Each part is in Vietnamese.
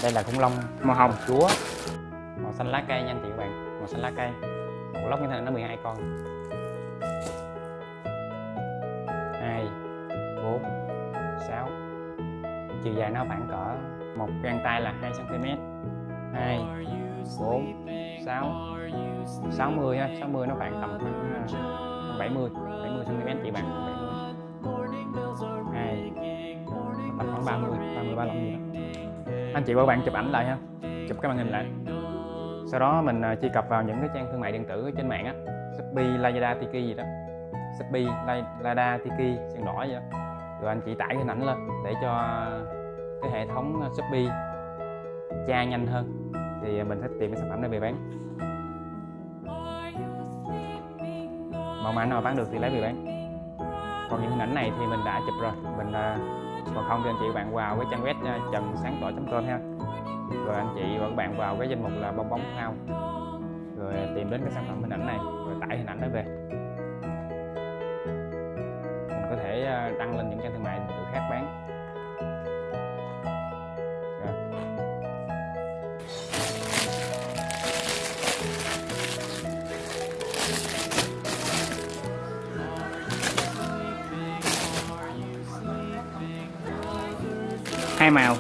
Đây là khủng long màu hồng chúa, màu xanh lá cây nha anh chị các bạn, màu xanh lá cây. Một lốc như thế này nó 12 con. 2 4 6. Chiều dài nó khoảng cỡ một gang tay là 2 cm. 2 4 6 60 ha, 60 nó khoảng tầm khoảng 70 cm chị bạn. 2 tầm khoảng 30 ba lon gì đó. Anh chị và các bạn chụp ảnh lại ha, chụp cái màn hình lại. Sau đó mình truy cập vào những cái trang thương mại điện tử trên mạng á, Shopee, Lazada, Tiki gì đó. Shopee, Lazada, Tiki, sen đỏ vậy đó. Rồi anh chị tải hình ảnh lên để cho cái hệ thống Shopee tra nhanh hơn thì mình sẽ tìm cái sản phẩm này về bán. Mẫu mã nào bán được thì lấy về bán. Còn những hình ảnh này thì mình đã chụp rồi, mình còn không thì anh chị và bạn vào cái trang web trần-sáng-tỏ.com ha. Rồi anh chị và các bạn vào cái danh mục là bong bóng phao, rồi tìm đến cái sản phẩm hình ảnh này rồi tải hình ảnh đó về. Mình có thể đăng lên những trang thương mại điện tử khác bán. Rồi. Hai màu,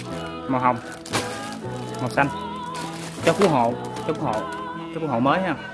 màu hồng, màu xanh. Chó cứu hộ mới ha.